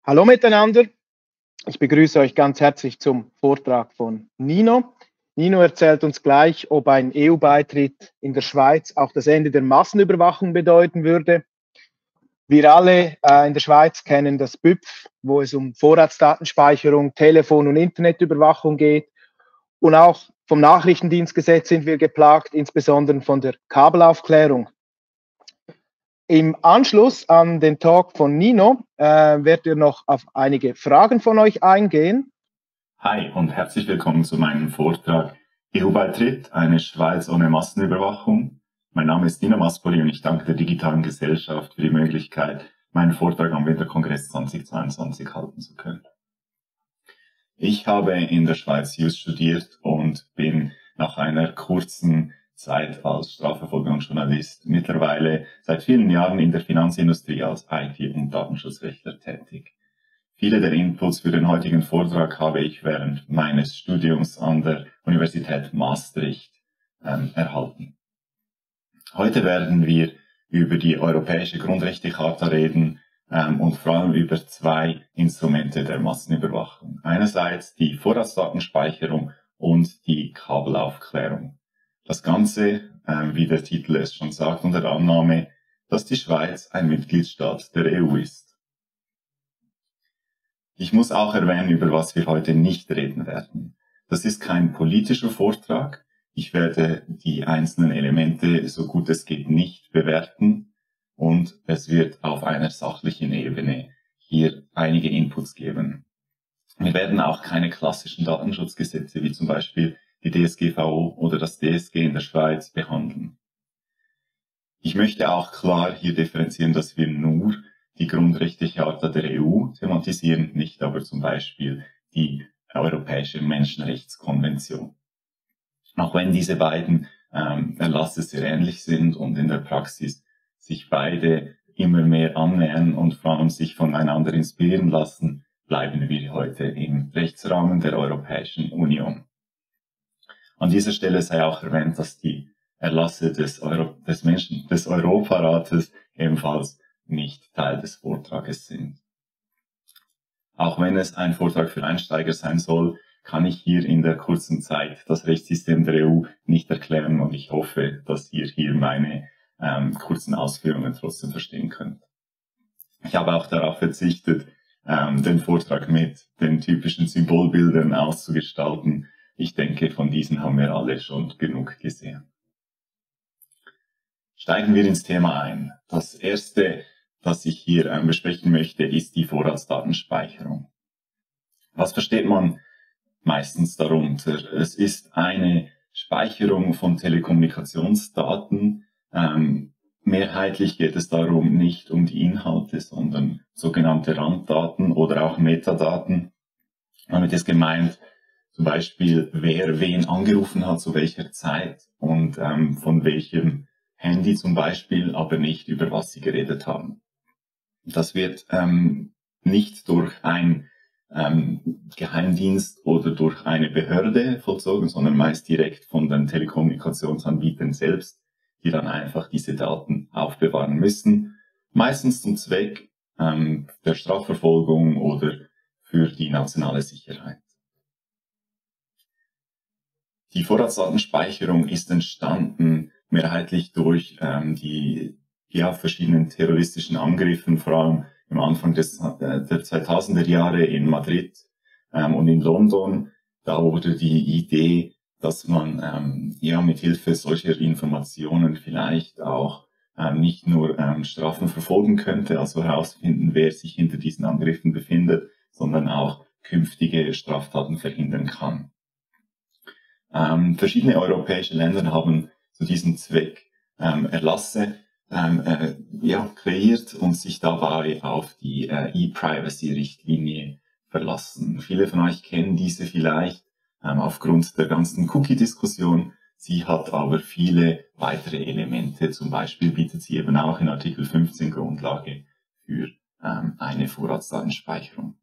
Hallo miteinander, ich begrüße euch ganz herzlich zum Vortrag von Nino. Nino erzählt uns gleich, ob ein EU-Beitritt in der Schweiz auch das Ende der Massenüberwachung bedeuten würde. Wir alle in der Schweiz kennen das BÜPF, wo es um Vorratsdatenspeicherung, Telefon- und Internetüberwachung geht. Und auch vom Nachrichtendienstgesetz sind wir geplagt, insbesondere von der Kabelaufklärung. Im Anschluss an den Talk von Nino werdet ihr noch auf einige Fragen von euch eingehen. Hi und herzlich willkommen zu meinem Vortrag EU-Beitritt, eine Schweiz ohne Massenüberwachung. Mein Name ist Nino Maspoli und ich danke der Digitalen Gesellschaft für die Möglichkeit, meinen Vortrag am Winterkongress 2022 halten zu können. Ich habe in der Schweiz Jus studiert und bin nach einer kurzen Zeit als Strafverfolgungsjournalist mittlerweile seit vielen Jahren in der Finanzindustrie als IT- und Datenschutzrechtler tätig. Viele der Inputs für den heutigen Vortrag habe ich während meines Studiums an der Universität Maastricht erhalten. Heute werden wir über die Europäische Grundrechtecharta reden und vor allem über zwei Instrumente der Massenüberwachung. Einerseits die Vorratsdatenspeicherung und die Kabelaufklärung. Das Ganze, wie der Titel es schon sagt, unter der Annahme, dass die Schweiz ein Mitgliedstaat der EU ist. Ich muss auch erwähnen, über was wir heute nicht reden werden. Das ist kein politischer Vortrag. Ich werde die einzelnen Elemente, so gut es geht, nicht bewerten und es wird auf einer sachlichen Ebene hier einige Inputs geben. Wir werden auch keine klassischen Datenschutzgesetze wie zum Beispiel die DSGVO oder das DSG in der Schweiz behandeln. Ich möchte auch klar hier differenzieren, dass wir nur die Grundrechtecharta der EU thematisieren, nicht aber zum Beispiel die Europäische Menschenrechtskonvention. Auch wenn diese beiden Erlasse sehr ähnlich sind und in der Praxis sich beide immer mehr annähern und vor allem sich voneinander inspirieren lassen, bleiben wir heute im Rechtsrahmen der Europäischen Union. An dieser Stelle sei auch erwähnt, dass die Erlasse des Europarates ebenfalls nicht Teil des Vortrages sind. Auch wenn es ein Vortrag für Einsteiger sein soll, kann ich hier in der kurzen Zeit das Rechtssystem der EU nicht erklären und ich hoffe, dass ihr hier meine kurzen Ausführungen trotzdem verstehen könnt. Ich habe auch darauf verzichtet, den Vortrag mit den typischen Symbolbildern auszugestalten. Ich denke, von diesen haben wir alle schon genug gesehen. Steigen wir ins Thema ein. Das erste, das ich hier besprechen möchte, ist die Vorratsdatenspeicherung. Was versteht man meistens darunter? Es ist eine Speicherung von Telekommunikationsdaten. Mehrheitlich geht es darum nicht um die Inhalte, sondern sogenannte Randdaten oder auch Metadaten. Damit ist gemeint, zum Beispiel, wer wen angerufen hat, zu welcher Zeit und von welchem Handy zum Beispiel, aber nicht über was sie geredet haben. Das wird nicht durch ein Geheimdienst oder durch eine Behörde vollzogen, sondern meist direkt von den Telekommunikationsanbietern selbst, die dann einfach diese Daten aufbewahren müssen. Meistens zum Zweck der Strafverfolgung oder für die nationale Sicherheit. Die Vorratsdatenspeicherung ist entstanden mehrheitlich durch die verschiedenen terroristischen Angriffen, vor allem am Anfang der 2000er Jahre in Madrid und in London. Da wurde die Idee, dass man mit Hilfe solcher Informationen vielleicht auch nicht nur Strafen verfolgen könnte, also herausfinden, wer sich hinter diesen Angriffen befindet, sondern auch künftige Straftaten verhindern kann. Verschiedene europäische Länder haben zu diesem Zweck Erlasse kreiert und sich dabei auf die E-Privacy-Richtlinie verlassen. Viele von euch kennen diese vielleicht aufgrund der ganzen Cookie-Diskussion. Sie hat aber viele weitere Elemente. Zum Beispiel bietet sie eben auch in Artikel 15 Grundlage für eine Vorratsdatenspeicherung.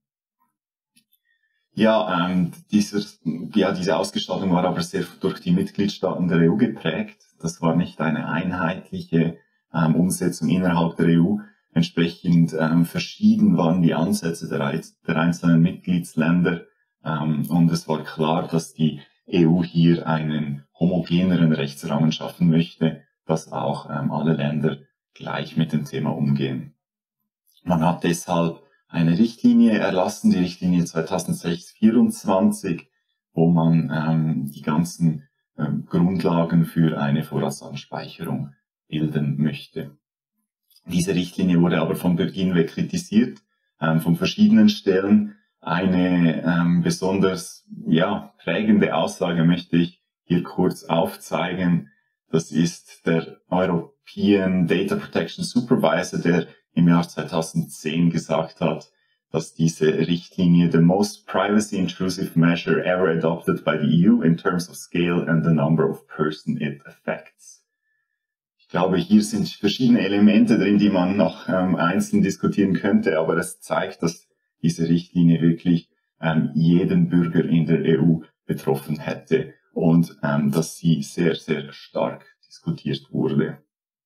Diese Ausgestaltung war aber sehr durch die Mitgliedstaaten der EU geprägt. Das war nicht eine einheitliche Umsetzung innerhalb der EU. Entsprechend verschieden waren die Ansätze der einzelnen Mitgliedsländer und es war klar, dass die EU hier einen homogeneren Rechtsrahmen schaffen möchte, dass auch alle Länder gleich mit dem Thema umgehen. Man hat deshalb eine Richtlinie erlassen, die Richtlinie 2006/24, wo man die ganzen Grundlagen für eine Vorratsdatenspeicherung bilden möchte. Diese Richtlinie wurde aber von Beginn weg kritisiert, von verschiedenen Stellen. Eine besonders prägende Aussage möchte ich hier kurz aufzeigen. Das ist der European Data Protection Supervisor, der im Jahr 2010 gesagt hat, dass diese Richtlinie the most privacy intrusive measure ever adopted by the EU in terms of scale and the number of persons it affects. Ich glaube, hier sind verschiedene Elemente drin, die man noch einzeln diskutieren könnte, aber es zeigt, dass diese Richtlinie wirklich jeden Bürger in der EU betroffen hätte und dass sie sehr, sehr stark diskutiert wurde.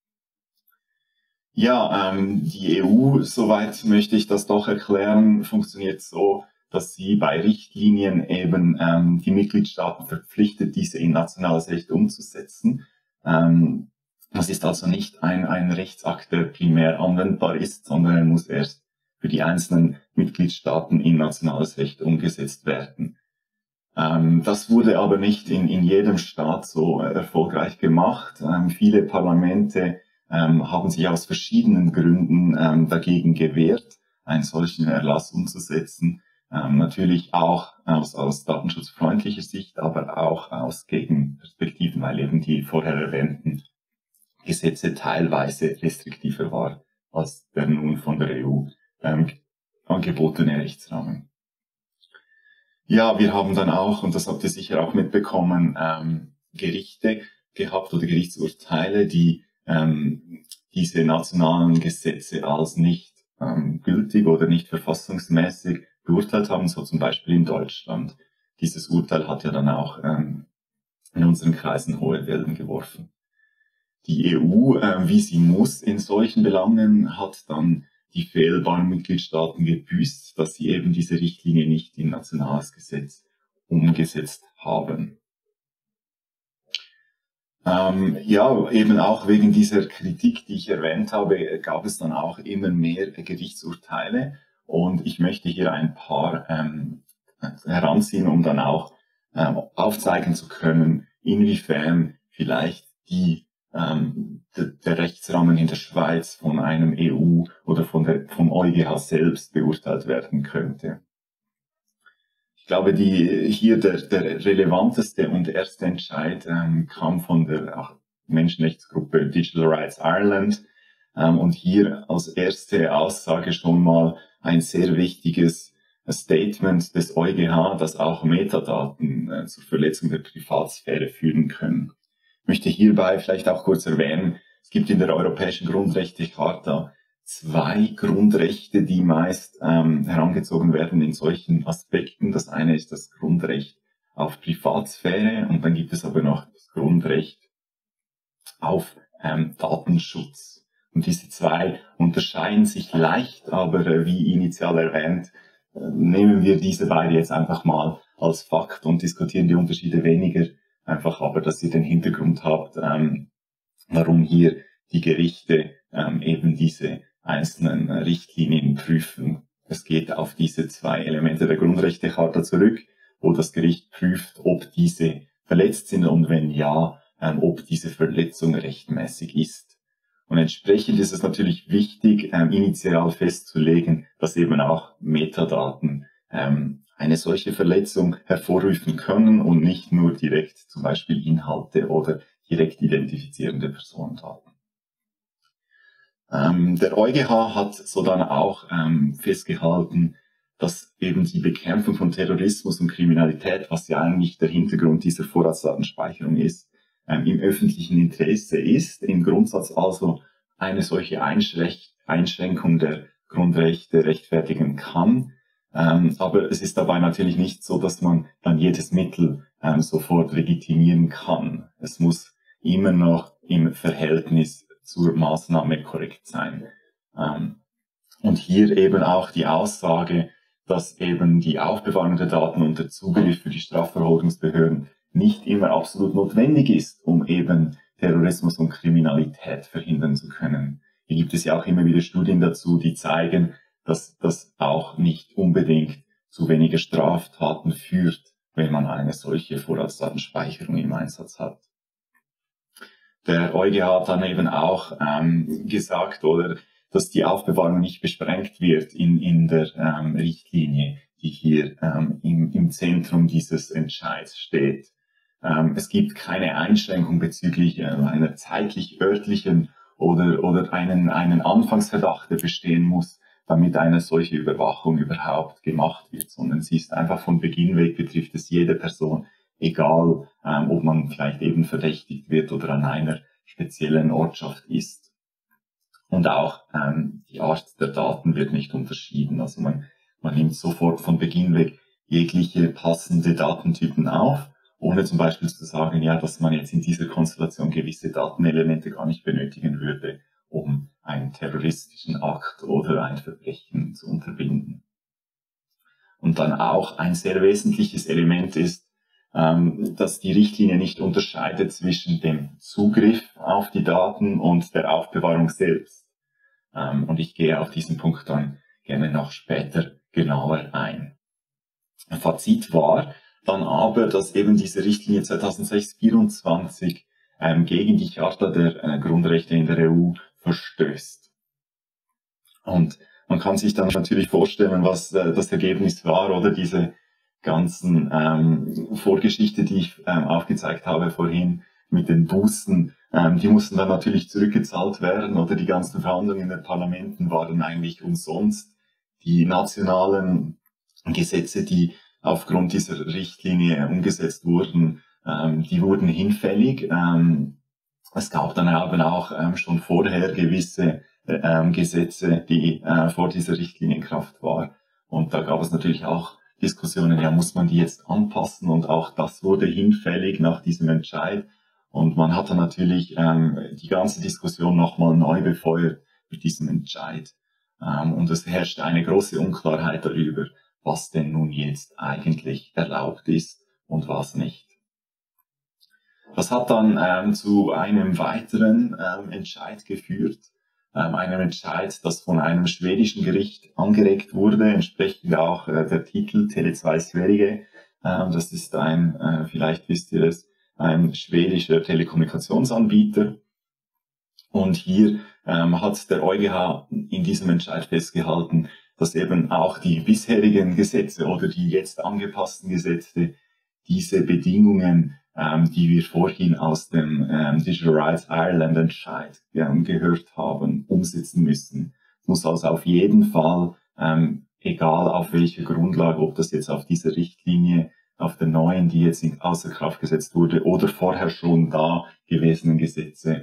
Ja, die EU, soweit möchte ich das doch erklären, funktioniert so, dass sie bei Richtlinien eben die Mitgliedstaaten verpflichtet, diese in nationales Recht umzusetzen. Das ist also nicht ein Rechtsakt, der primär anwendbar ist, sondern er muss erst für die einzelnen Mitgliedstaaten in nationales Recht umgesetzt werden. Das wurde aber nicht in jedem Staat so erfolgreich gemacht. Viele Parlamente haben sich aus verschiedenen Gründen dagegen gewehrt, einen solchen Erlass umzusetzen. Natürlich auch aus datenschutzfreundlicher Sicht, aber auch aus Gegenperspektiven, weil eben die vorher erwähnten Gesetze teilweise restriktiver war als der nun von der EU angebotene Rechtsrahmen. Ja, wir haben dann auch, und das habt ihr sicher auch mitbekommen, Gerichte gehabt oder Gerichtsurteile, die diese nationalen Gesetze als nicht gültig oder nicht verfassungsmäßig beurteilt haben, so zum Beispiel in Deutschland. Dieses Urteil hat ja dann auch in unseren Kreisen hohe Wellen geworfen. Die EU, wie sie muss in solchen Belangen, hat dann die fehlbaren Mitgliedstaaten gebüßt, dass sie eben diese Richtlinie nicht in nationales Gesetz umgesetzt haben. Ja, eben auch wegen dieser Kritik, die ich erwähnt habe, gab es dann auch immer mehr Gerichtsurteile und ich möchte hier ein paar heranziehen, um dann auch aufzeigen zu können, inwiefern vielleicht der Rechtsrahmen in der Schweiz von einem EU oder vom EuGH selbst beurteilt werden könnte. Ich glaube, hier der relevanteste und erste Entscheid kam von der Menschenrechtsgruppe Digital Rights Ireland und hier als erste Aussage schon mal ein sehr wichtiges Statement des EuGH, dass auch Metadaten zur Verletzung der Privatsphäre führen können. Ich möchte hierbei vielleicht auch kurz erwähnen, es gibt in der Europäischen Grundrechtecharta 2 Grundrechte, die meist herangezogen werden in solchen Aspekten. Das eine ist das Grundrecht auf Privatsphäre und dann gibt es aber noch das Grundrecht auf Datenschutz. Und diese 2 unterscheiden sich leicht, aber wie initial erwähnt, nehmen wir diese beide jetzt einfach mal als Fakt und diskutieren die Unterschiede weniger. Einfach aber, dass ihr den Hintergrund habt, warum hier die Gerichte eben diese einzelnen Richtlinien prüfen. Es geht auf diese 2 Elemente der Grundrechtecharta zurück, wo das Gericht prüft, ob diese verletzt sind und wenn ja, ob diese Verletzung rechtmäßig ist. Und entsprechend ist es natürlich wichtig, initial festzulegen, dass eben auch Metadaten eine solche Verletzung hervorrufen können und nicht nur direkt zum Beispiel Inhalte oder direkt identifizierende Personendaten. Der EuGH hat so dann auch festgehalten, dass eben die Bekämpfung von Terrorismus und Kriminalität, was ja eigentlich der Hintergrund dieser Vorratsdatenspeicherung ist, im öffentlichen Interesse ist, im Grundsatz also eine solche Einschränkung der Grundrechte rechtfertigen kann. Aber es ist dabei natürlich nicht so, dass man dann jedes Mittel sofort legitimieren kann. Es muss immer noch im Verhältnis zur Maßnahme korrekt sein. Und hier eben auch die Aussage, dass eben die Aufbewahrung der Daten und der Zugriff für die Strafverfolgungsbehörden nicht immer absolut notwendig ist, um eben Terrorismus und Kriminalität verhindern zu können. Hier gibt es ja auch immer wieder Studien dazu, die zeigen, dass das auch nicht unbedingt zu weniger Straftaten führt, wenn man eine solche Vorratsdatenspeicherung im Einsatz hat. Der EuGH hat dann eben auch gesagt, oder, dass die Aufbewahrung nicht beschränkt wird in der Richtlinie, die hier im Zentrum dieses Entscheids steht. Es gibt keine Einschränkung bezüglich einer zeitlich-örtlichen oder einen Anfangsverdacht, der bestehen muss, damit eine solche Überwachung überhaupt gemacht wird, sondern sie ist einfach von Beginn weg, betrifft es jede Person, egal ob man vielleicht eben verdächtigt wird oder an einer speziellen Ortschaft ist. Und auch die Art der Daten wird nicht unterschieden. Also man nimmt sofort von Beginn weg jegliche passende Datentypen auf, ohne zum Beispiel zu sagen, ja, dass man jetzt in dieser Konstellation gewisse Datenelemente gar nicht benötigen würde, um einen terroristischen Akt oder ein Verbrechen zu unterbinden. Und dann auch ein sehr wesentliches Element ist, dass die Richtlinie nicht unterscheidet zwischen dem Zugriff auf die Daten und der Aufbewahrung selbst. Und ich gehe auf diesen Punkt dann gerne noch später genauer ein. Fazit war dann aber, dass eben diese Richtlinie 2006/24 gegen die Charta der Grundrechte in der EU verstößt. Und man kann sich dann natürlich vorstellen, was das Ergebnis war, oder diese ganzen Vorgeschichte, die ich aufgezeigt habe vorhin mit den Bußen, die mussten dann natürlich zurückgezahlt werden, oder die ganzen Verhandlungen in den Parlamenten waren eigentlich umsonst. Die nationalen Gesetze, die aufgrund dieser Richtlinie umgesetzt wurden, die wurden hinfällig. Es gab dann eben auch schon vorher gewisse Gesetze, die vor dieser Richtlinie in Kraft waren. Und da gab es natürlich auch Diskussionen, ja, muss man die jetzt anpassen? Und auch das wurde hinfällig nach diesem Entscheid. Und man hat dann natürlich die ganze Diskussion nochmal neu befeuert mit diesem Entscheid. Und es herrscht eine große Unklarheit darüber, was denn nun jetzt eigentlich erlaubt ist und was nicht. Das hat dann zu einem weiteren Entscheid geführt, einem Entscheid, das von einem schwedischen Gericht angeregt wurde, entsprechend auch der Titel Tele2 Sverige. Das ist vielleicht wisst ihr es, ein schwedischer Telekommunikationsanbieter. Und hier hat der EuGH in diesem Entscheid festgehalten, dass eben auch die bisherigen Gesetze oder die jetzt angepassten Gesetze diese Bedingungen, die wir vorhin aus dem Digital Rights Ireland Entscheid gehört haben, umsetzen müssen. Es muss also auf jeden Fall, egal auf welcher Grundlage, ob das jetzt auf dieser Richtlinie, auf der neuen, die jetzt außer Kraft gesetzt wurde, oder vorher schon da gewesenen Gesetze,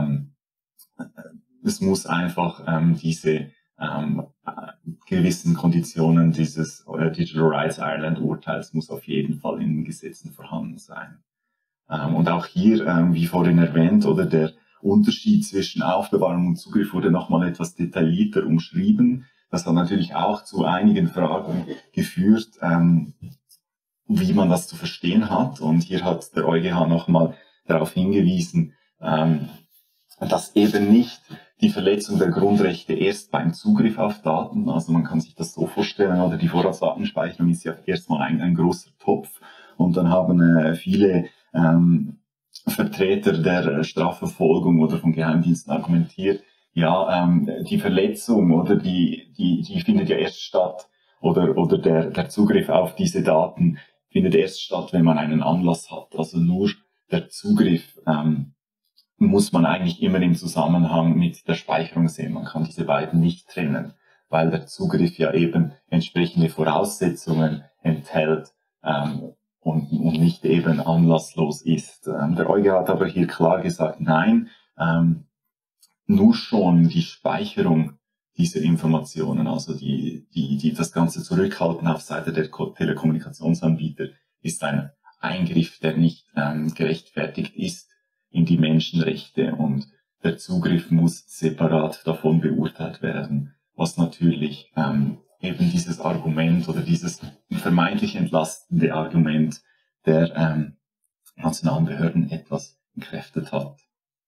es muss einfach diese gewissen Konditionen dieses Digital Rights Ireland Urteils muss auf jeden Fall in den Gesetzen vorhanden sein. Und auch hier, wie vorhin erwähnt, oder der Unterschied zwischen Aufbewahrung und Zugriff wurde nochmal etwas detaillierter umschrieben. Das hat natürlich auch zu einigen Fragen geführt, wie man das zu verstehen hat. Und hier hat der EuGH nochmal darauf hingewiesen, dass eben nicht die Verletzung der Grundrechte erst beim Zugriff auf Daten, also man kann sich das so vorstellen, oder die Vorratsdatenspeicherung ist ja erstmal ein großer Topf, und dann haben viele Vertreter der Strafverfolgung oder von Geheimdiensten argumentiert, ja, die Verletzung oder die findet ja erst statt, oder der Zugriff auf diese Daten findet erst statt, wenn man einen Anlass hat. Also nur der Zugriff muss man eigentlich immer im Zusammenhang mit der Speicherung sehen. Man kann diese beiden nicht trennen, weil der Zugriff ja eben entsprechende Voraussetzungen enthält und nicht eben anlasslos ist. Der EuGH hat aber hier klar gesagt, nein, nur schon die Speicherung dieser Informationen, also das ganze Zurückhalten auf Seite der Telekommunikationsanbieter, ist ein Eingriff, der nicht gerechtfertigt ist in die Menschenrechte. Und der Zugriff muss separat davon beurteilt werden, was natürlich eben dieses Argument oder dieses vermeintlich entlastende Argument der nationalen Behörden etwas entkräftet hat.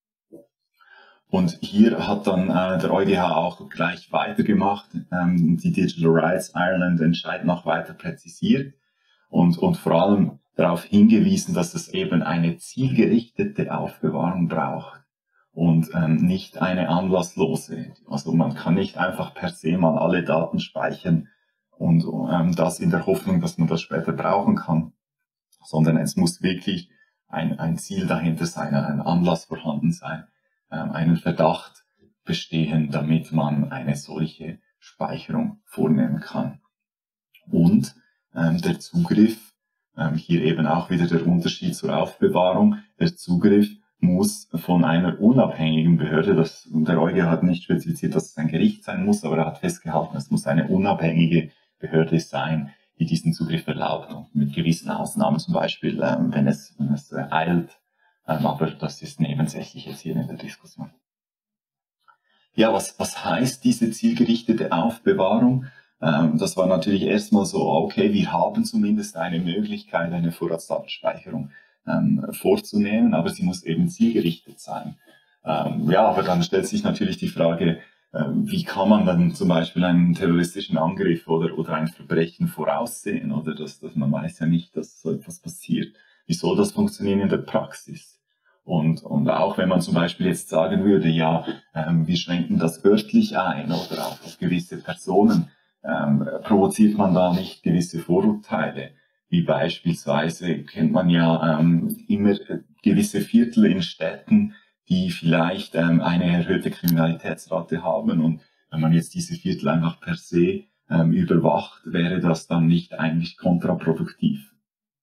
Und hier hat dann der EuGH auch gleich weitergemacht, die Digital Rights Ireland Entscheid noch weiter präzisiert und vor allem darauf hingewiesen, dass es eben eine zielgerichtete Aufbewahrung braucht und nicht eine anlasslose. Also man kann nicht einfach per se mal alle Daten speichern und das in der Hoffnung, dass man das später brauchen kann, sondern es muss wirklich ein Ziel dahinter sein, ein Anlass vorhanden sein, einen Verdacht bestehen, damit man eine solche Speicherung vornehmen kann. Und der Zugriff, hier eben auch wieder der Unterschied zur Aufbewahrung, der Zugriff muss von einer unabhängigen Behörde, der EuGH hat nicht spezifiziert, dass es ein Gericht sein muss, aber er hat festgehalten, es muss eine unabhängige Behörde sein, die diesen Zugriff erlaubt, und mit gewissen Ausnahmen, zum Beispiel, wenn es eilt, aber das ist nebensächlich jetzt hier in der Diskussion. Ja, was heißt diese zielgerichtete Aufbewahrung? Das war natürlich erstmal so, okay, wir haben zumindest eine Möglichkeit, eine Vorratsdatenspeicherung vorzunehmen, aber sie muss eben zielgerichtet sein. Ja, aber dann stellt sich natürlich die Frage, wie kann man dann zum Beispiel einen terroristischen Angriff oder ein Verbrechen voraussehen? Oder dass man weiß ja nicht, dass so etwas passiert. Wie soll das funktionieren in der Praxis? Und auch wenn man zum Beispiel jetzt sagen würde, ja, wir schränken das örtlich ein oder auch auf gewisse Personen, provoziert man da nicht gewisse Vorurteile? Wie beispielsweise kennt man ja immer gewisse Viertel in Städten, die vielleicht eine erhöhte Kriminalitätsrate haben. Und wenn man jetzt diese Viertel einfach per se überwacht, wäre das dann nicht eigentlich kontraproduktiv.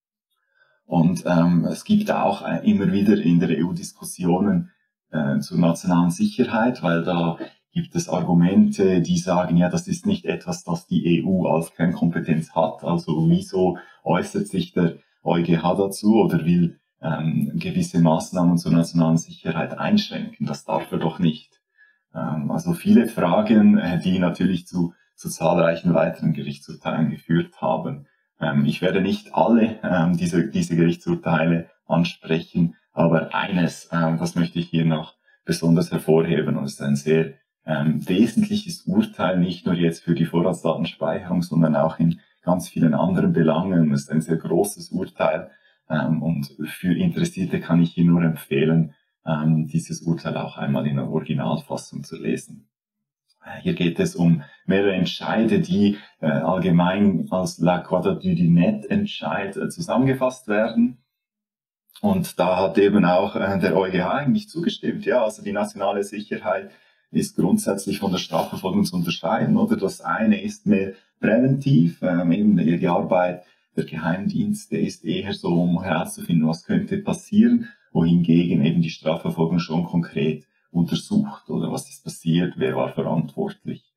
Und es gibt auch immer wieder in der EU Diskussionen zur nationalen Sicherheit, weil da gibt es Argumente, die sagen, ja, das ist nicht etwas, das die EU als Kernkompetenz hat. Also wieso äußert sich der EuGH dazu oder will gewisse Maßnahmen zur nationalen Sicherheit einschränken? Das darf er doch nicht. Also viele Fragen, die natürlich zu zahlreichen weiteren Gerichtsurteilen geführt haben. Ich werde nicht alle diese Gerichtsurteile ansprechen, aber eines, das möchte ich hier noch besonders hervorheben, und es ist ein sehr wesentliches Urteil, nicht nur jetzt für die Vorratsdatenspeicherung, sondern auch in ganz vielen anderen Belangen. Es ist ein sehr großes Urteil, und für Interessierte kann ich hier nur empfehlen, dieses Urteil auch einmal in der Originalfassung zu lesen. Hier geht es um mehrere Entscheide, die allgemein als La Quadrature du Net Entscheid zusammengefasst werden. Und da hat eben auch der EuGH eigentlich zugestimmt. Ja, also die nationale Sicherheit ist grundsätzlich von der Strafverfolgung zu unterscheiden, oder? Das eine ist mehr präventiv, eben die Arbeit der Geheimdienste ist eher so, um herauszufinden, was könnte passieren, wohingegen eben die Strafverfolgung schon konkret untersucht, oder was ist passiert, wer war verantwortlich.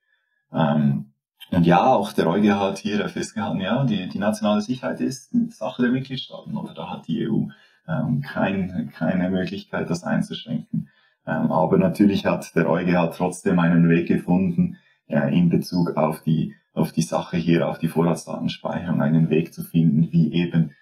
Und ja, auch der EuGH hat hier festgehalten, ja, die nationale Sicherheit ist Sache der Mitgliedstaaten, oder da hat die EU keine Möglichkeit, das einzuschränken. Aber natürlich hat der EuGH trotzdem einen Weg gefunden, in Bezug auf die Sache hier, auf die Vorratsdatenspeicherung, einen Weg zu finden, wie eben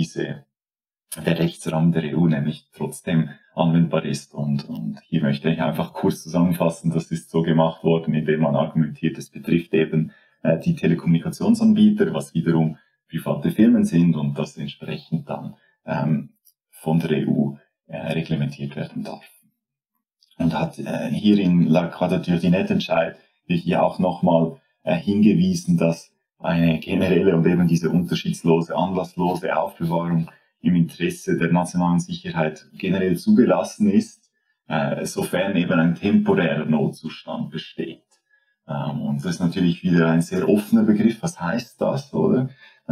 der Rechtsrahmen der EU nämlich trotzdem anwendbar ist. Und hier möchte ich einfach kurz zusammenfassen, das ist so gemacht worden, indem man argumentiert, es betrifft eben die Telekommunikationsanbieter, was wiederum private Firmen sind und das entsprechend dann von der EU reglementiert werden darf. Und hat hier in La Quadrature du Net Entscheid hier auch nochmal hingewiesen, dass eine generelle und eben diese unterschiedslose, anlasslose Aufbewahrung im Interesse der nationalen Sicherheit generell zugelassen ist, sofern eben ein temporärer Notzustand besteht. Und das ist natürlich wieder ein sehr offener Begriff. Was heißt das, oder?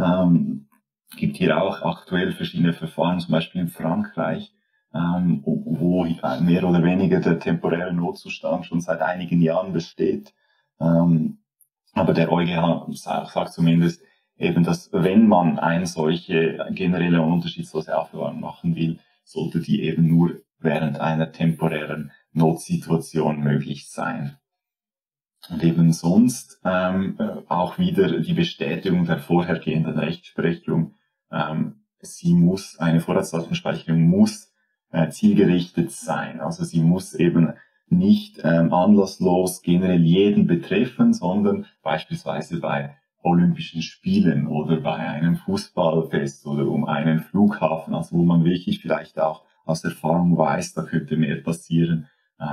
Gibt hier auch aktuell verschiedene Verfahren, zum Beispiel in Frankreich, wo mehr oder weniger der temporäre Notzustand schon seit einigen Jahren besteht. Aber der EuGH sagt zumindest eben, dass wenn man eine solche generelle und unterschiedslose Aufbewahrung machen will, sollte die eben nur während einer temporären Notsituation möglich sein. Und eben sonst auch wieder die Bestätigung der vorhergehenden Rechtsprechung. Eine Vorratsdatenspeicherung muss zielgerichtet sein. Also sie muss eben nicht anlasslos generell jeden betreffen, sondern beispielsweise bei Olympischen Spielen oder bei einem Fußballfest oder um einen Flughafen, also wo man wirklich vielleicht auch aus Erfahrung weiß, da könnte mehr passieren,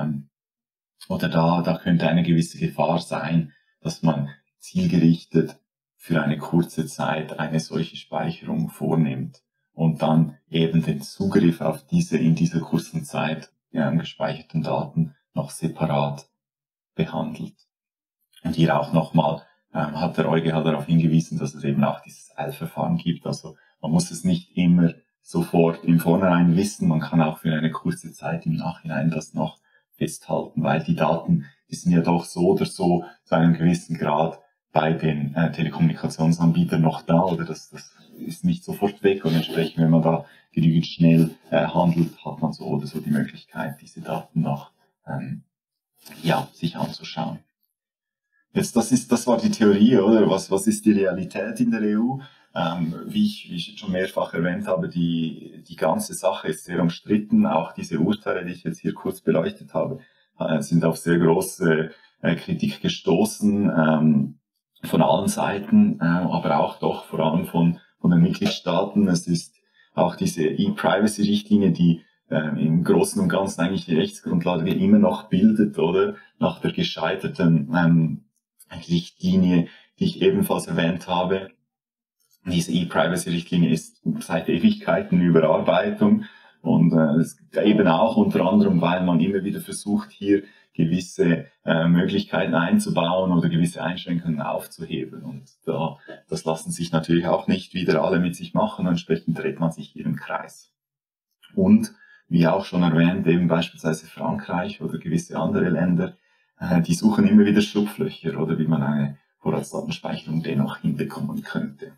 oder da könnte eine gewisse Gefahr sein, dass man zielgerichtet für eine kurze Zeit eine solche Speicherung vornimmt und dann eben den Zugriff auf diese in dieser kurzen Zeit gespeicherten Daten noch separat behandelt. Und hier auch nochmal hat der EuGH darauf hingewiesen, dass es eben auch dieses Eilverfahren gibt. Also man muss es nicht immer sofort im Vornherein wissen, man kann auch für eine kurze Zeit im Nachhinein das noch festhalten, weil die Daten, die sind ja doch so oder so zu einem gewissen Grad bei den Telekommunikationsanbietern noch da, oder das ist nicht sofort weg, und entsprechend, wenn man da genügend schnell handelt, hat man so oder so die Möglichkeit, diese Daten noch sich anzuschauen. Jetzt, das war die Theorie, oder? Was ist die Realität in der EU? Wie ich schon mehrfach erwähnt habe, die ganze Sache ist sehr umstritten. Auch diese Urteile, die ich jetzt hier kurz beleuchtet habe, sind auf sehr große Kritik gestoßen, von allen Seiten, aber auch doch vor allem von den Mitgliedstaaten. Es ist auch diese E-Privacy-Richtlinie, die im Großen und Ganzen eigentlich die Rechtsgrundlage immer noch bildet, oder? Nach der gescheiterten Richtlinie, die ich ebenfalls erwähnt habe. Diese E-Privacy-Richtlinie ist seit Ewigkeiten in Überarbeitung, und eben auch unter anderem, weil man immer wieder versucht, hier gewisse Möglichkeiten einzubauen oder gewisse Einschränkungen aufzuheben. Und das lassen sich natürlich auch nicht wieder alle mit sich machen, und entsprechend dreht man sich hier im Kreis. Und wie auch schon erwähnt, eben beispielsweise Frankreich oder gewisse andere Länder, die suchen immer wieder Schlupflöcher, oder wie man eine Vorratsdatenspeicherung dennoch hinbekommen könnte.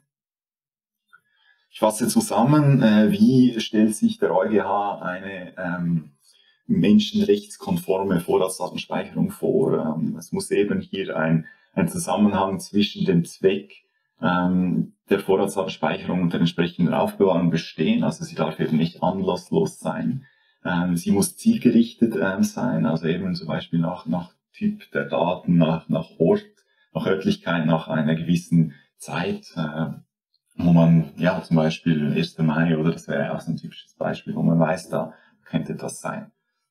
Ich fasse zusammen, wie stellt sich der EuGH eine menschenrechtskonforme Vorratsdatenspeicherung vor? Es muss eben hier ein Zusammenhang zwischen dem Zweck der Vorratsdatenspeicherung und der entsprechenden Aufbewahrung bestehen. Also sie darf eben nicht anlasslos sein. Sie muss zielgerichtet sein, also eben zum Beispiel nach Typ der Daten, nach Ort, nach Örtlichkeit, nach einer gewissen Zeit, wo man, ja, zum Beispiel 1. Mai, oder das wäre auch so ein typisches Beispiel, wo man weiß, da könnte das sein.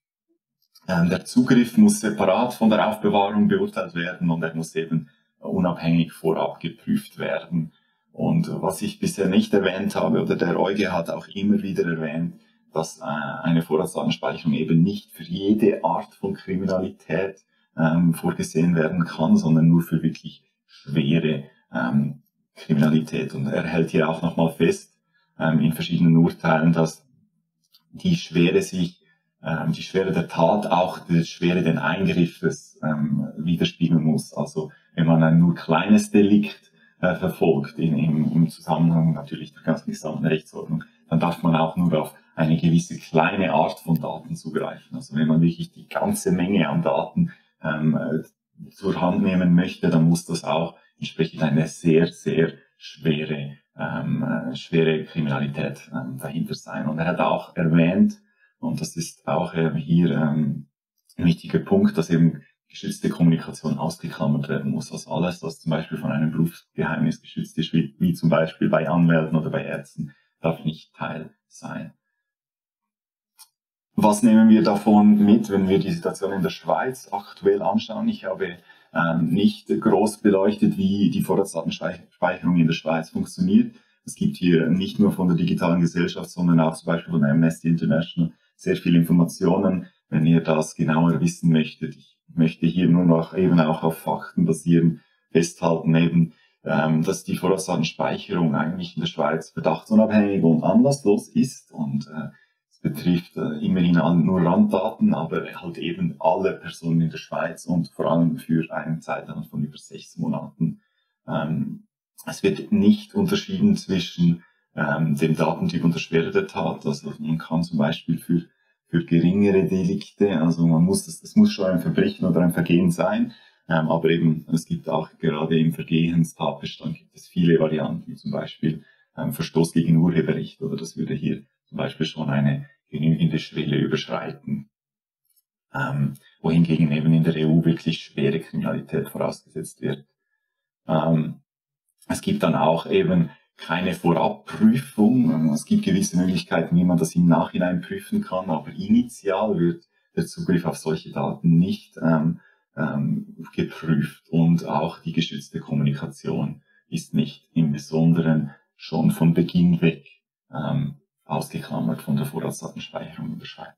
Der Zugriff muss separat von der Aufbewahrung beurteilt werden, und er muss eben unabhängig vorab geprüft werden. Und was ich bisher nicht erwähnt habe, oder der EuGH hat auch immer wieder erwähnt, dass eine Vorratsdatenspeicherung eben nicht für jede Art von Kriminalität vorgesehen werden kann, sondern nur für wirklich schwere Kriminalität. Und er hält hier auch nochmal fest, in verschiedenen Urteilen, dass die Schwere der Tat auch die Schwere des Eingriffes widerspiegeln muss. Also wenn man ein nur kleines Delikt verfolgt, im Zusammenhang natürlich der ganzen gesamten Rechtsordnung, dann darf man auch nur auf eine gewisse kleine Art von Daten zugreifen. Also wenn man wirklich die ganze Menge an Daten zur Hand nehmen möchte, dann muss das auch entsprechend eine sehr, sehr schwere Kriminalität dahinter sein. Und er hat auch erwähnt, und das ist auch hier ein wichtiger Punkt, dass eben geschützte Kommunikation ausgeklammert werden muss. Also alles, was zum Beispiel von einem Berufsgeheimnis geschützt ist, wie zum Beispiel bei Anwälten oder bei Ärzten, darf nicht Teil sein. Was nehmen wir davon mit, wenn wir die Situation in der Schweiz aktuell anschauen? Ich habe nicht groß beleuchtet, wie die Vorratsdatenspeicherung in der Schweiz funktioniert. Es gibt hier nicht nur von der digitalen Gesellschaft, sondern auch zum Beispiel von Amnesty International sehr viele Informationen, wenn ihr das genauer wissen möchtet. Ich möchte hier nur noch eben auch auf Fakten basieren festhalten, eben, dass die Vorratsdatenspeicherung eigentlich in der Schweiz verdachtsunabhängig und anlasslos ist, und es betrifft immerhin nur Randdaten, aber halt eben alle Personen in der Schweiz und vor allem für einen Zeitraum von über 6 Monaten. Es wird nicht unterschieden zwischen dem Datentyp und der Schwere der Tat. Also man kann zum Beispiel für für geringere Delikte. Also es muss schon ein Verbrechen oder ein Vergehen sein. Aber eben, es gibt auch gerade im Vergehenstatbestand gibt es viele Varianten, wie zum Beispiel Verstoß gegen Urheberrecht, oder das würde hier zum Beispiel schon eine genügende Schwelle überschreiten. Wohingegen eben in der EU wirklich schwere Kriminalität vorausgesetzt wird. Es gibt dann auch eben keine Vorabprüfung. Es gibt gewisse Möglichkeiten, wie man das im Nachhinein prüfen kann, aber initial wird der Zugriff auf solche Daten nicht geprüft, und auch die geschützte Kommunikation ist nicht im Besonderen schon von Beginn weg ausgeklammert von der Vorratsdatenspeicherung in der Schweiz.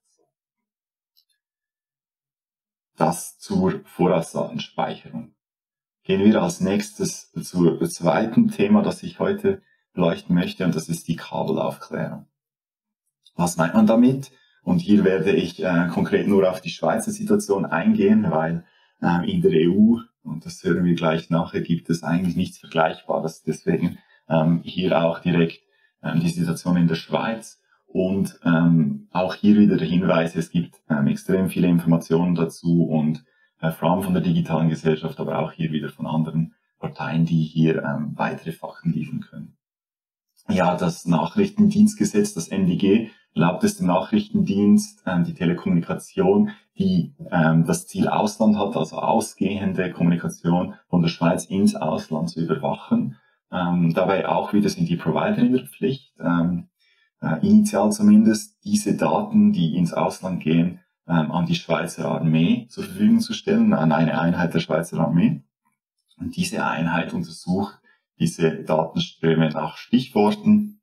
Das zur Vorratsdatenspeicherung. Gehen wir als nächstes zum zweiten Thema, das ich heute beleuchten möchte, und das ist die Kabelaufklärung. Was meint man damit? Und hier werde ich konkret nur auf die Schweizer Situation eingehen, weil in der EU, und das hören wir gleich nachher, gibt es eigentlich nichts Vergleichbares. Deswegen hier auch direkt die Situation in der Schweiz. Und auch hier wieder der Hinweis, es gibt extrem viele Informationen dazu, und vor allem von der digitalen Gesellschaft, aber auch hier wieder von anderen Parteien, die hier weitere Fakten liefern können. Ja, das Nachrichtendienstgesetz, das NDG, erlaubt es dem Nachrichtendienst, die Telekommunikation, die das Ziel Ausland hat, also ausgehende Kommunikation von der Schweiz ins Ausland zu überwachen. Dabei auch wieder sind die Provider in der Pflicht, initial zumindest diese Daten, die ins Ausland gehen, an die Schweizer Armee zur Verfügung zu stellen, an eine Einheit der Schweizer Armee. Und diese Einheit untersucht diese Datenströme nach Stichworten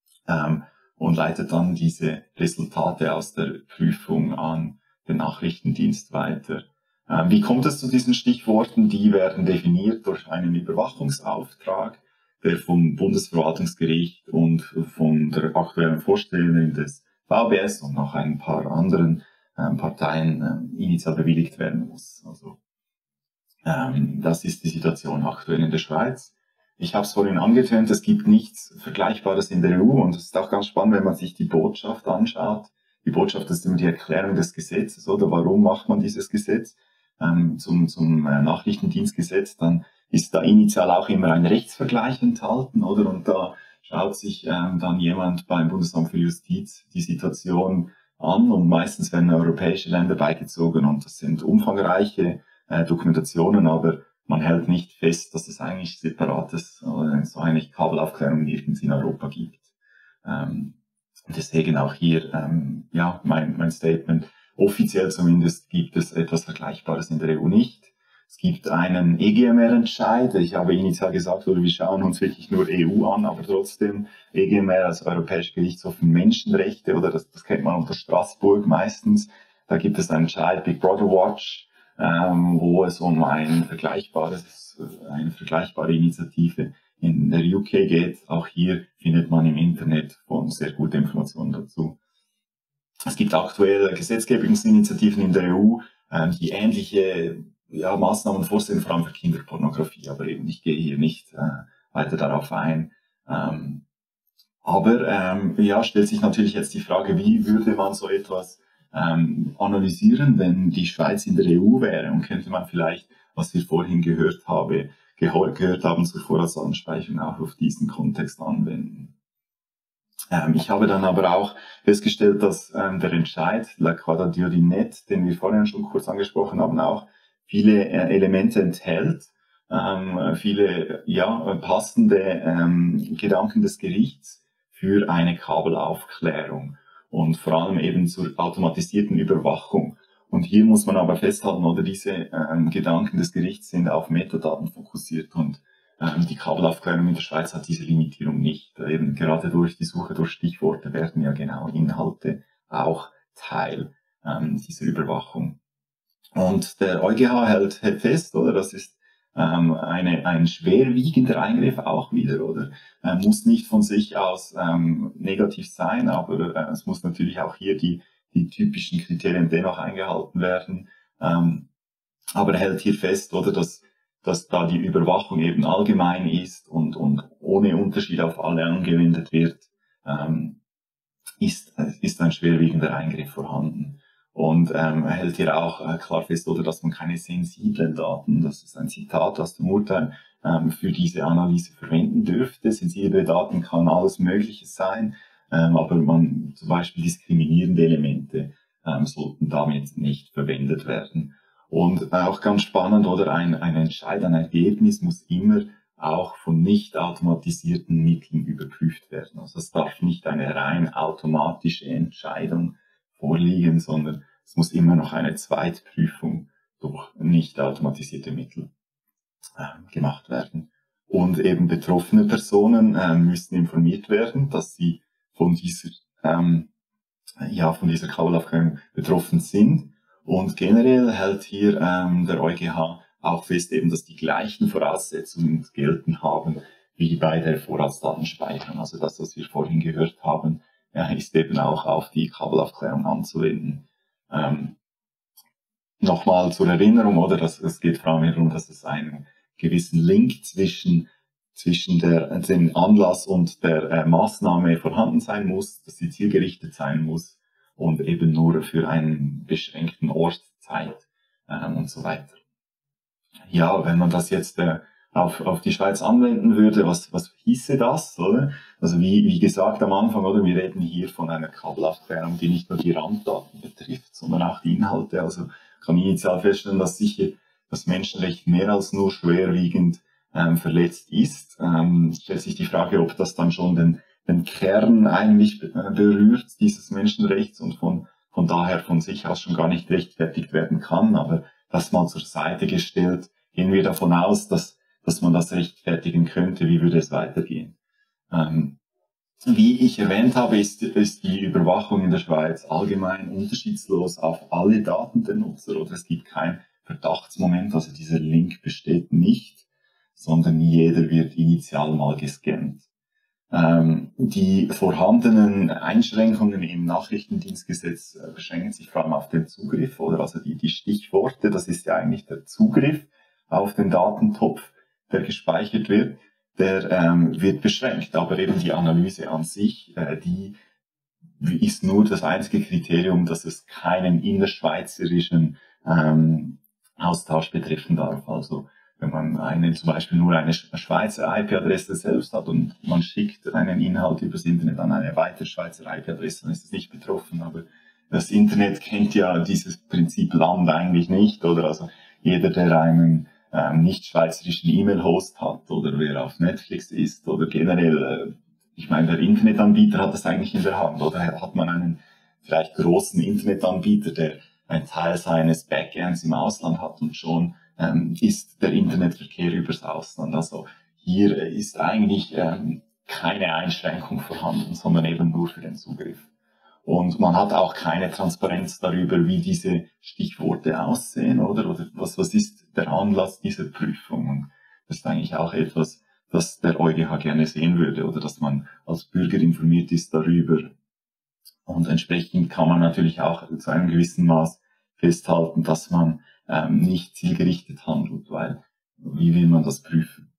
und leitet dann diese Resultate aus der Prüfung an den Nachrichtendienst weiter. Wie kommt es zu diesen Stichworten? Die werden definiert durch einen Überwachungsauftrag, der vom Bundesverwaltungsgericht und von der aktuellen Vorsteherin des VBS und noch ein paar anderen Parteien initial bewilligt werden muss. Also das ist die Situation aktuell in der Schweiz. Ich habe es vorhin angetönt, es gibt nichts Vergleichbares in der EU, und es ist auch ganz spannend, wenn man sich die Botschaft anschaut. Die Botschaft ist immer die Erklärung des Gesetzes, oder warum macht man dieses Gesetz zum Nachrichtendienstgesetz. Dann ist da initial auch immer ein Rechtsvergleich enthalten, oder? Und da schaut sich dann jemand beim Bundesamt für Justiz die Situation an, und meistens werden europäische Länder beigezogen, und das sind umfangreiche Dokumentationen, aber man hält nicht fest, dass es eigentlich separates, so eigentlich Kabelaufklärung nirgends in Europa gibt. Deswegen auch hier ja mein Statement. Offiziell zumindest gibt es etwas Vergleichbares in der EU nicht. Es gibt einen EGMR-Entscheid. Ich habe initial gesagt, oder wir schauen uns wirklich nur EU an, aber trotzdem EGMR als Europäischer Gerichtshof für Menschenrechte, oder das kennt man unter Straßburg meistens. Da gibt es einen Entscheid, Big Brother Watch, wo es um eine vergleichbare Initiative in der UK geht. Auch hier findet man im Internet von sehr gute Informationen dazu. Es gibt aktuell Gesetzgebungsinitiativen in der EU, die ähnliche Maßnahmen vorsehen, vor allem für Kinderpornografie, aber eben ich gehe hier nicht weiter darauf ein. Stellt sich natürlich jetzt die Frage, wie würde man so etwas analysieren, wenn die Schweiz in der EU wäre, und könnte man vielleicht, was wir vorhin gehört haben zur Vorratsdatenspeicherung, auch auf diesen Kontext anwenden. Ich habe dann aber auch festgestellt, dass der Entscheid, La Quadrature du Net, den wir vorhin schon kurz angesprochen haben, auch viele Elemente enthält, viele passende Gedanken des Gerichts für eine Kabelaufklärung und vor allem eben zur automatisierten Überwachung. Und hier muss man aber festhalten, oder diese Gedanken des Gerichts sind auf Metadaten fokussiert, und die Kabelaufklärung in der Schweiz hat diese Limitierung nicht. Eben gerade durch die Suche durch Stichworte werden ja genau Inhalte auch Teil dieser Überwachung. Und der EuGH hält fest, oder das ist ein schwerwiegender Eingriff auch wieder, oder muss nicht von sich aus negativ sein, aber es muss natürlich auch hier die typischen Kriterien dennoch eingehalten werden. Aber er hält hier fest, oder dass da die Überwachung eben allgemein ist und ohne Unterschied auf alle angewendet wird, ist ein schwerwiegender Eingriff vorhanden. Und hält hier auch klar fest, oder dass man keine sensiblen Daten, das ist ein Zitat aus dem Urteil, für diese Analyse verwenden dürfte. Sensible Daten kann alles Mögliche sein, aber zum Beispiel diskriminierende Elemente sollten damit nicht verwendet werden. Und auch ganz spannend, oder ein Entscheid, ein Ergebnis muss immer auch von nicht automatisierten Mitteln überprüft werden. Also es darf nicht eine rein automatische Entscheidung vorliegen, sondern es muss immer noch eine Zweitprüfung durch nicht automatisierte Mittel gemacht werden. Und eben betroffene Personen müssen informiert werden, dass sie von dieser Kabelaufklärung betroffen sind. Und generell hält hier der EuGH auch fest, eben, dass die gleichen Voraussetzungen gelten haben wie bei der Vorratsdatenspeicherung. Also das, was wir vorhin gehört haben, ist eben auch auf die Kabelaufklärung anzuwenden. Nochmal zur Erinnerung, oder? Es geht vor allem darum, dass es einen gewissen Link zwischen dem Anlass und der Maßnahme vorhanden sein muss, dass sie zielgerichtet sein muss und eben nur für einen beschränkten Ort, Zeit und so weiter. Ja, wenn man das jetzt auf die Schweiz anwenden würde, was hieße das, oder? Also wie gesagt am Anfang, oder? Wir reden hier von einer Kabelaufklärung, die nicht nur die Randdaten betrifft, sondern auch die Inhalte. Also kann ich initial feststellen, dass sicher das Menschenrecht mehr als nur schwerwiegend verletzt ist. Stellt sich die Frage, ob das dann schon den Kern eigentlich berührt, dieses Menschenrechts, und von daher von sich aus schon gar nicht rechtfertigt werden kann. Aber das mal zur Seite gestellt, gehen wir davon aus, dass man das rechtfertigen könnte. Wie würde es weitergehen? Wie ich erwähnt habe, ist die Überwachung in der Schweiz allgemein unterschiedslos auf alle Daten der Nutzer, oder es gibt kein Verdachtsmoment, also dieser Link besteht nicht, sondern jeder wird initial mal gescannt. Die vorhandenen Einschränkungen im Nachrichtendienstgesetz beschränken sich vor allem auf den Zugriff, oder also die Stichworte, das ist ja eigentlich der Zugriff auf den Datentopf, der gespeichert wird, der wird beschränkt, aber eben die Analyse an sich, die ist nur das einzige Kriterium, dass es keinen innerschweizerischen Austausch betreffen darf. Also wenn man zum Beispiel nur eine Schweizer IP-Adresse selbst hat und man schickt einen Inhalt übers Internet an eine weitere Schweizer IP-Adresse, dann ist es nicht betroffen. Aber das Internet kennt ja dieses Prinzip Land eigentlich nicht, oder? Also jeder, der einen nicht schweizerischen E-Mail-Host hat oder wer auf Netflix ist oder generell, ich meine, der Internetanbieter hat das eigentlich in der Hand, oder hat man einen vielleicht großen Internetanbieter, der einen Teil seines Backends im Ausland hat, und schon ist der Internetverkehr übers Ausland. Also hier ist eigentlich keine Einschränkung vorhanden, sondern eben nur für den Zugriff. Und man hat auch keine Transparenz darüber, wie diese Stichworte aussehen, oder was ist der Anlass dieser Prüfung. Und das ist eigentlich auch etwas, das der EuGH gerne sehen würde, oder dass man als Bürger informiert ist darüber. Und entsprechend kann man natürlich auch zu einem gewissen Maß festhalten, dass man nicht zielgerichtet handelt, weil wie will man das prüfen?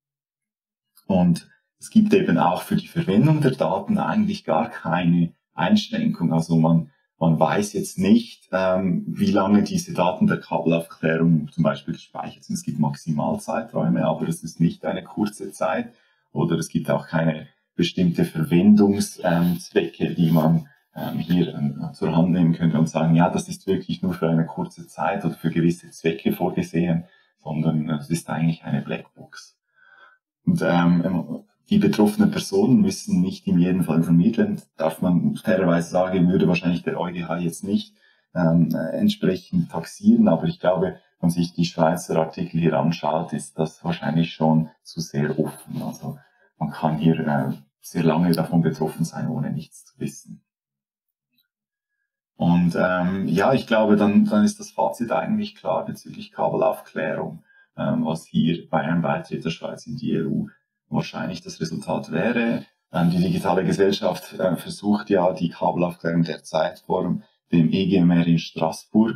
Und es gibt eben auch für die Verwendung der Daten eigentlich gar keine Einschränkung. Also man weiß jetzt nicht, wie lange diese Daten der Kabelaufklärung zum Beispiel gespeichert sind. Es gibt Maximalzeiträume, aber es ist nicht eine kurze Zeit. Oder es gibt auch keine bestimmte Verwendungszwecke, die man hier zur Hand nehmen könnte und sagen, ja, das ist wirklich nur für eine kurze Zeit oder für gewisse Zwecke vorgesehen, sondern es ist eigentlich eine Blackbox. Und die betroffenen Personen müssen nicht in jedem Fall informiert werden. Darf man fairerweise sagen, würde wahrscheinlich der EuGH jetzt nicht entsprechend taxieren, aber ich glaube, wenn man sich die Schweizer Artikel hier anschaut, ist das wahrscheinlich schon zu sehr offen. Also man kann hier sehr lange davon betroffen sein, ohne nichts zu wissen. Und ja, ich glaube, dann ist das Fazit eigentlich klar bezüglich Kabelaufklärung, was hier bei einem Beitritt der Schweiz in die EU wahrscheinlich das Resultat wäre. Die digitale Gesellschaft versucht ja, die Kabelaufklärung derzeit vor dem EGMR in Straßburg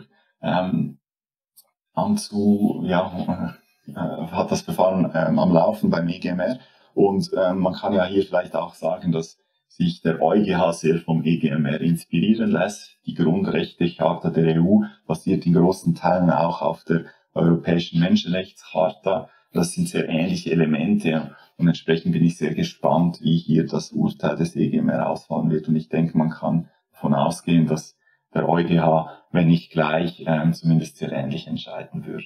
hat das Verfahren am Laufen beim EGMR. Und man kann ja hier vielleicht auch sagen, dass sich der EuGH sehr vom EGMR inspirieren lässt. Die Grundrechtecharta der EU basiert in großen Teilen auch auf der Europäischen Menschenrechtscharta. Das sind sehr ähnliche Elemente und entsprechend bin ich sehr gespannt, wie hier das Urteil des EGMR ausfallen wird. Und ich denke, man kann davon ausgehen, dass der EuGH, wenn nicht gleich, zumindest sehr ähnlich entscheiden würde.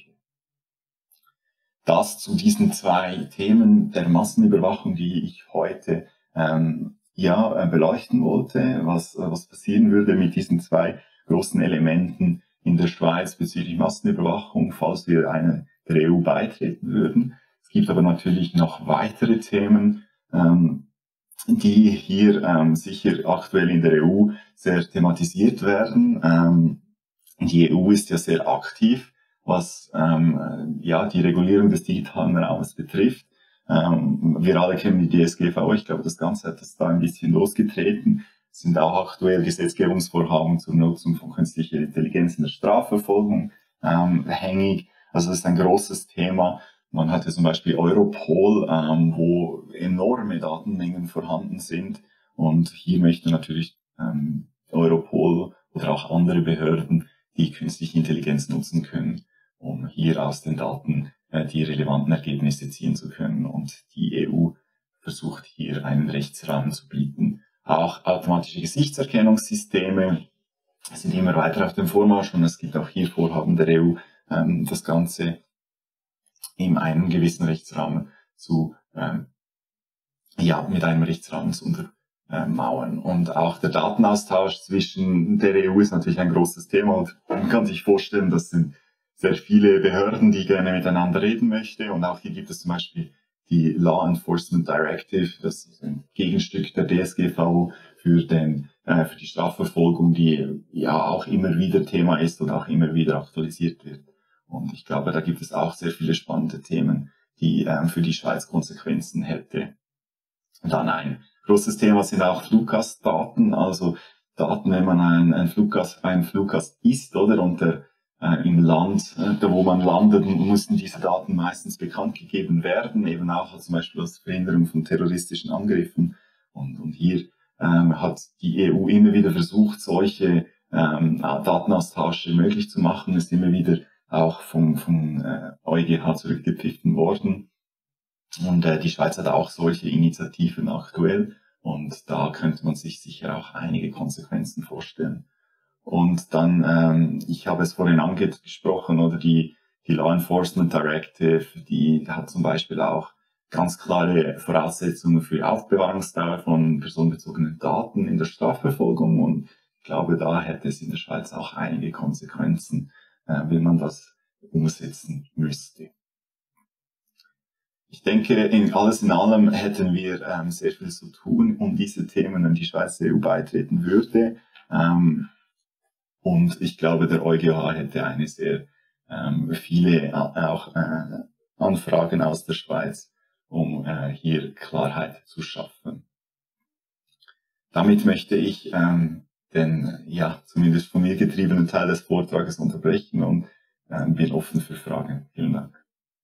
Das zu diesen zwei Themen der Massenüberwachung, die ich heute beleuchten wollte, was passieren würde mit diesen zwei großen Elementen in der Schweiz bezüglich Massenüberwachung, falls wir einer der EU beitreten würden. Es gibt aber natürlich noch weitere Themen, die hier sicher aktuell in der EU sehr thematisiert werden. Die EU ist ja sehr aktiv, was die Regulierung des digitalen Raumes betrifft. Wir alle kennen die DSGVO, ich glaube, das Ganze hat das da ein bisschen losgetreten. Es sind auch aktuell Gesetzgebungsvorhaben zur Nutzung von künstlicher Intelligenz in der Strafverfolgung hängig. Also das ist ein großes Thema. Man hatte zum Beispiel Europol, wo enorme Datenmengen vorhanden sind. Und hier möchte natürlich Europol oder auch andere Behörden die künstliche Intelligenz nutzen können, um hier aus den Daten die relevanten Ergebnisse ziehen zu können. Und die EU versucht hier einen Rechtsrahmen zu bieten. Auch automatische Gesichtserkennungssysteme sind immer weiter auf dem Vormarsch und es gibt auch hier Vorhaben der EU, das Ganze in einem gewissen Rechtsrahmen mit einem Rechtsrahmen zu untermauern. Und auch der Datenaustausch zwischen der EU ist natürlich ein großes Thema und man kann sich vorstellen, das sind sehr viele Behörden, die gerne miteinander reden möchten. Und auch hier gibt es zum Beispiel die Law Enforcement Directive, das ist ein Gegenstück der DSGVO für die Strafverfolgung, die ja auch immer wieder Thema ist und auch immer wieder aktualisiert wird. Und ich glaube, da gibt es auch sehr viele spannende Themen, die für die Schweiz Konsequenzen hätte. Und dann ein großes Thema sind auch Fluggastdaten, also Daten, wenn man ein Fluggast ist, oder? Und im Land, wo man landet, mussten diese Daten meistens bekannt gegeben werden, eben auch zum Beispiel als Verhinderung von terroristischen Angriffen. Und hier hat die EU immer wieder versucht, solche Datenaustausche möglich zu machen, ist immer wieder auch vom EuGH zurückgepfiffen worden. Und die Schweiz hat auch solche Initiativen aktuell und da könnte man sich sicher auch einige Konsequenzen vorstellen. Und dann, ich habe es vorhin angesprochen, oder die Law Enforcement Directive, die hat zum Beispiel auch ganz klare Voraussetzungen für Aufbewahrungsdauer von personenbezogenen Daten in der Strafverfolgung und ich glaube, da hätte es in der Schweiz auch einige Konsequenzen, wenn man das umsetzen müsste. Ich denke, alles in allem hätten wir sehr viel zu tun, um diese Themen, wenn die Schweiz der EU beitreten würde. Und ich glaube, der EuGH hätte eine sehr viele auch Anfragen aus der Schweiz, um hier Klarheit zu schaffen. Damit möchte ich den zumindest von mir getriebenen Teil des Vortrages unterbrechen und bin offen für Fragen. Vielen Dank.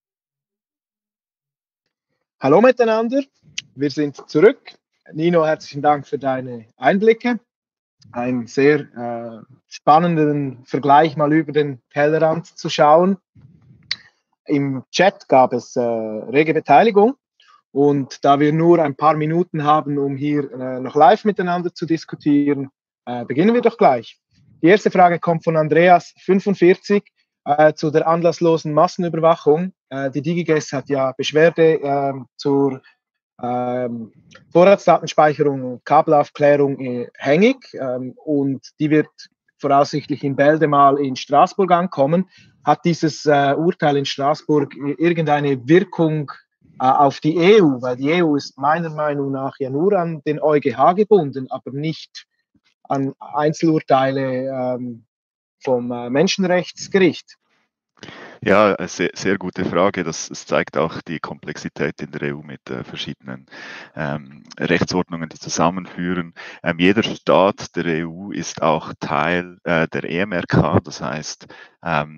Hallo miteinander, wir sind zurück. Nino, herzlichen Dank für deine Einblicke. Einen sehr spannenden Vergleich mal über den Tellerrand zu schauen. Im Chat gab es rege Beteiligung und da wir nur ein paar Minuten haben, um hier noch live miteinander zu diskutieren, beginnen wir doch gleich. Die erste Frage kommt von Andreas 45 zu der anlasslosen Massenüberwachung. Die DigiGes hat ja Beschwerde zur Vorratsdatenspeicherung und Kabelaufklärung hängig und die wird voraussichtlich in Bälde mal in Straßburg ankommen. Hat dieses Urteil in Straßburg irgendeine Wirkung auf die EU? Weil die EU ist meiner Meinung nach ja nur an den EuGH gebunden, aber nicht an Einzelurteile vom Menschenrechtsgericht. Ja, sehr, sehr gute Frage. Das zeigt auch die Komplexität in der EU mit verschiedenen Rechtsordnungen, die zusammenführen. Jeder Staat der EU ist auch Teil der EMRK, das heißt,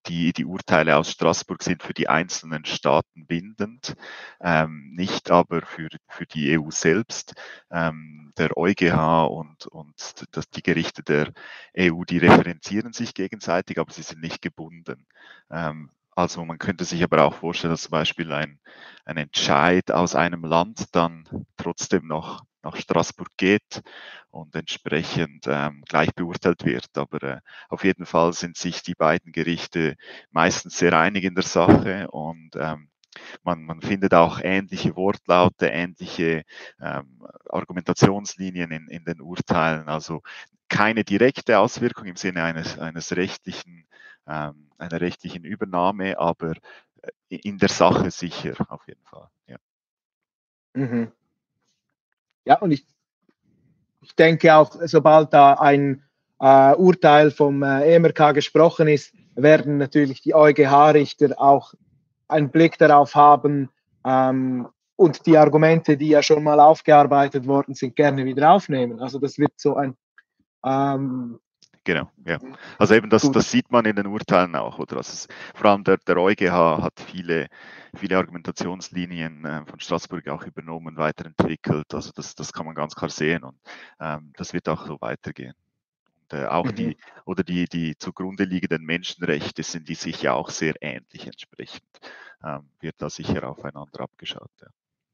die Urteile aus Straßburg sind für die einzelnen Staaten bindend, nicht aber für die EU selbst. Der EuGH und die Gerichte der EU, die referenzieren sich gegenseitig, aber sie sind nicht gebunden. Also man könnte sich aber auch vorstellen, dass zum Beispiel ein Entscheid aus einem Land dann trotzdem noch nach Straßburg geht und entsprechend gleich beurteilt wird. Aber auf jeden Fall sind sich die beiden Gerichte meistens sehr einig in der Sache und man findet auch ähnliche Wortlaute, ähnliche Argumentationslinien in den Urteilen, also keine direkte Auswirkung im Sinne eines rechtlichen, einer rechtlichen Übernahme, aber in der Sache sicher auf jeden Fall. Ja, Mhm. Ja, und ich denke auch, sobald da ein Urteil vom EMRK gesprochen ist, werden natürlich die EuGH-Richter auch einen Blick darauf haben und die Argumente, die ja schon mal aufgearbeitet worden sind, gerne wieder aufnehmen. Also das wird so ein genau, ja. Also eben das gut. sieht man in den Urteilen auch, oder? Also vor allem der EuGH hat viele Argumentationslinien von Straßburg auch übernommen, weiterentwickelt. Also das kann man ganz klar sehen und das wird auch so weitergehen. Und auch Mhm. die zugrunde liegenden Menschenrechte sind die sich ja auch sehr ähnlich entsprechend. Wird da sicher aufeinander abgeschaut. Ja.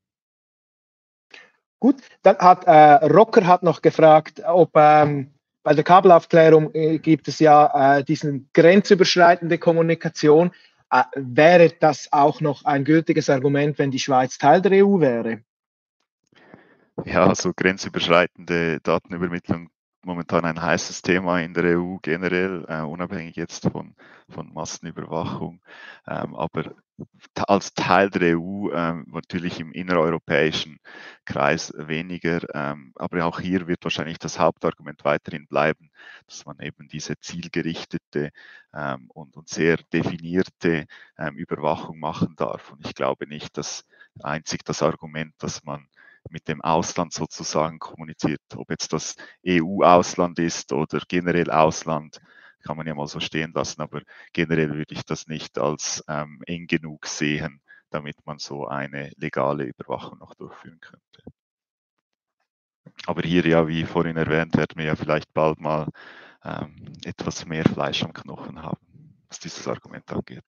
Gut, dann hat Rocker hat noch gefragt, ob bei der Kabelaufklärung gibt es ja diesen grenzüberschreitende Kommunikation. Wäre das auch noch ein gültiges Argument, wenn die Schweiz Teil der EU wäre? Ja, also grenzüberschreitende Datenübermittlung momentan ein heißes Thema in der EU generell, unabhängig jetzt von Massenüberwachung. Aber als Teil der EU natürlich im innereuropäischen Kreis weniger. Aber auch hier wird wahrscheinlich das Hauptargument weiterhin bleiben, dass man eben diese zielgerichtete und sehr definierte Überwachung machen darf. Und ich glaube nicht, dass einzig das Argument, dass man mit dem Ausland sozusagen kommuniziert, ob jetzt das EU-Ausland ist oder generell Ausland, kann man ja mal so stehen lassen, aber generell würde ich das nicht als eng genug sehen, damit man so eine legale Überwachung noch durchführen könnte. Aber hier ja, wie vorhin erwähnt, werden wir ja vielleicht bald mal etwas mehr Fleisch am Knochen haben, was dieses Argument angeht.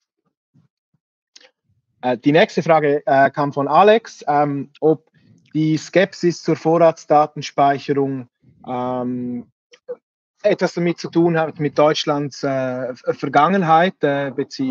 Die nächste Frage kam von Alex, ob die Skepsis zur Vorratsdatenspeicherung etwas damit zu tun hat mit Deutschlands Vergangenheit. Da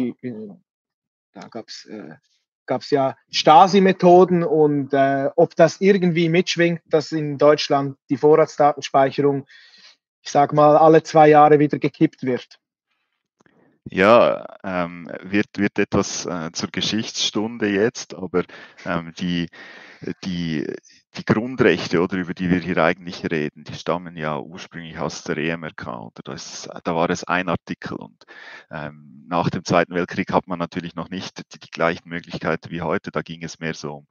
gab es ja Stasi-Methoden und ob das irgendwie mitschwingt, dass in Deutschland die Vorratsdatenspeicherung, ich sage mal, alle 2 Jahre wieder gekippt wird. Ja, wird etwas zur Geschichtsstunde jetzt, aber die, die, die Grundrechte, oder über die wir hier eigentlich reden, die stammen ja ursprünglich aus der EMRK. Oder da war es ein Artikel und nach dem Zweiten Weltkrieg hat man natürlich noch nicht die gleichen Möglichkeiten wie heute. Da ging es mehr so um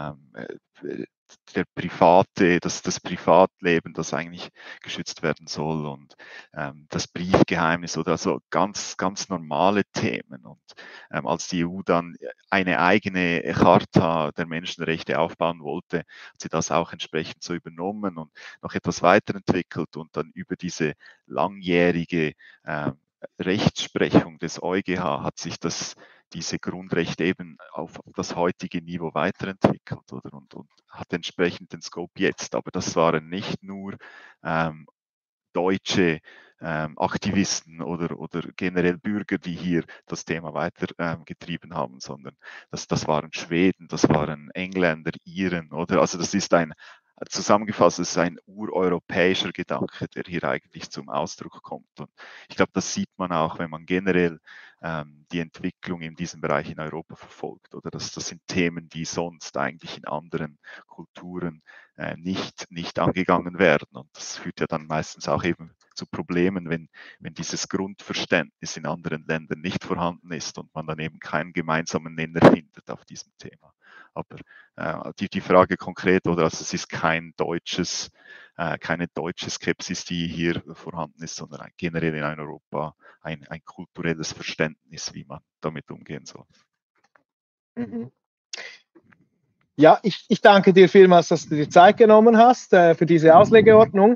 das Privatleben, das eigentlich geschützt werden soll und das Briefgeheimnis oder so ganz, ganz normale Themen. Und als die EU dann eine eigene Charta der Menschenrechte aufbauen wollte, hat sie das auch entsprechend so übernommen und noch etwas weiterentwickelt und dann über diese langjährige Rechtsprechung des EuGH hat sich diese Grundrechte eben auf das heutige Niveau weiterentwickelt oder, und hat entsprechend den Scope jetzt. Aber das waren nicht nur deutsche Aktivisten oder generell Bürger, die hier das Thema weitergetrieben haben, sondern das waren Schweden, das waren Engländer, Iren, oder? Also das ist zusammengefasst, es ist ein ureuropäischer Gedanke, der hier eigentlich zum Ausdruck kommt. Und ich glaube, das sieht man auch, wenn man generell die Entwicklung in diesem Bereich in Europa verfolgt. Oder das sind Themen, die sonst eigentlich in anderen Kulturen nicht angegangen werden. Und das führt ja dann meistens auch eben zu Problemen, wenn dieses Grundverständnis in anderen Ländern nicht vorhanden ist und man dann eben keinen gemeinsamen Nenner findet auf diesem Thema. Aber die Frage konkret, oder also es ist kein deutsches keine deutsche Skepsis, die hier vorhanden ist, sondern generell in Europa ein kulturelles Verständnis, wie man damit umgehen soll. Mhm. Ja, ich danke dir vielmals, dass du dir Zeit genommen hast für diese Auslegeordnung.